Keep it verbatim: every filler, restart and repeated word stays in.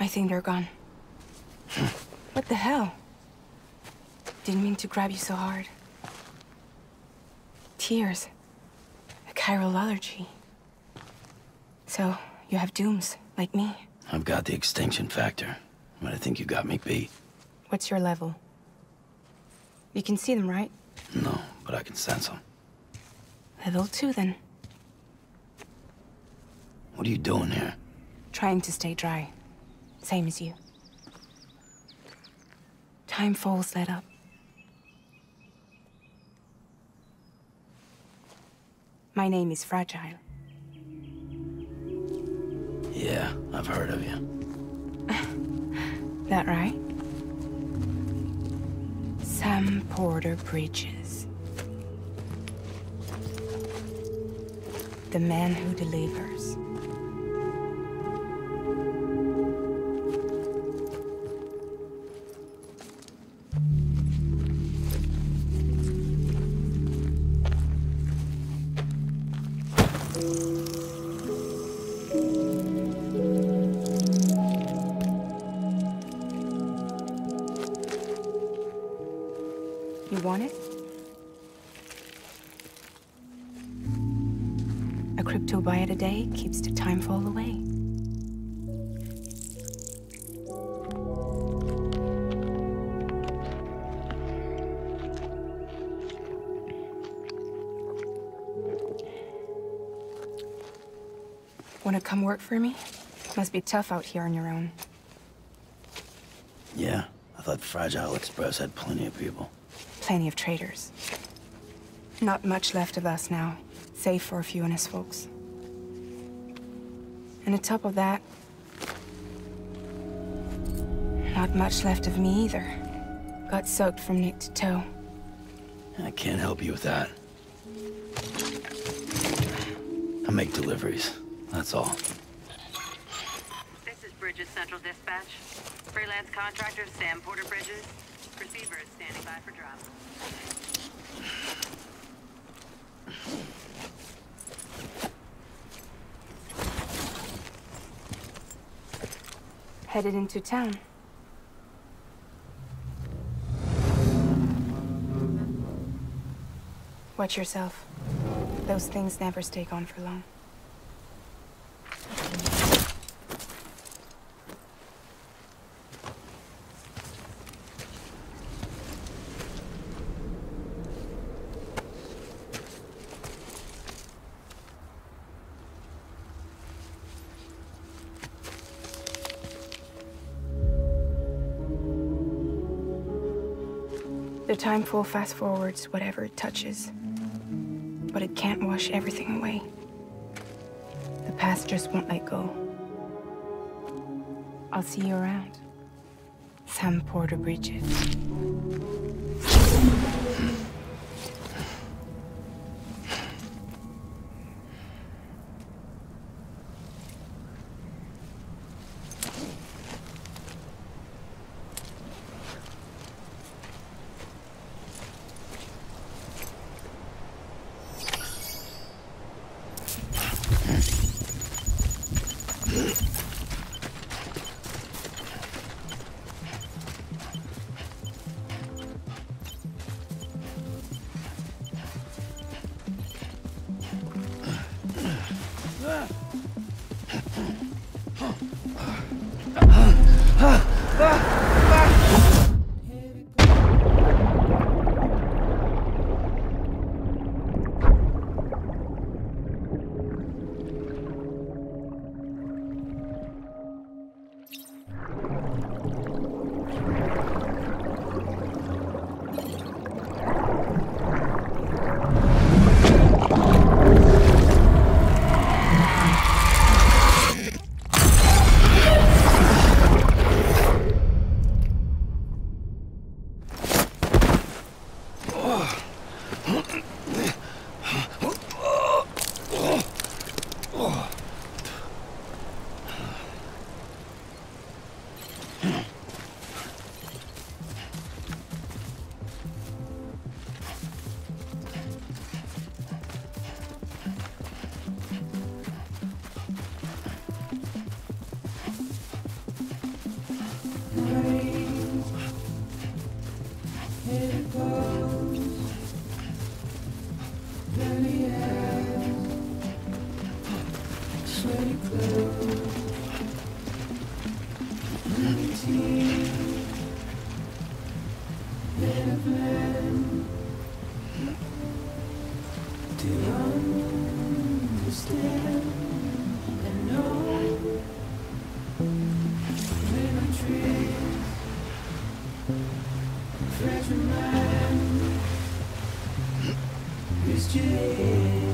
I think they're gone. What the hell? Didn't mean to grab you so hard. Tears. A chiral allergy. So, you have dooms, like me. I've got the extinction factor, but I think you got me beat. What's your level? You can see them, right? No, but I can sense them. Level two, then. What are you doing here? Trying to stay dry. Same as you. Time falls let up. My name is Fragile. Yeah, I've heard of you. That right? Sam Porter Bridges. The man who delivers. You want it? A crypto byte a day keeps the time fall away. Wanna come work for me? Must be tough out here on your own. Yeah, I thought Fragile Express had plenty of people. Plenty of traitors. Not much left of us now, save for a few honest folks. And on top of that, not much left of me either. Got soaked from neck to toe. I can't help you with that. I make deliveries, that's all. This is Bridges Central Dispatch. Freelance contractor Sam Porter Bridges. Receiver is standing by for drop. Headed into town. Watch yourself. Those things never stay gone for long. The timefall fast forwards whatever it touches, but it can't wash everything away. The past just won't let go. I'll see you around. Sam Porter Bridges. It's just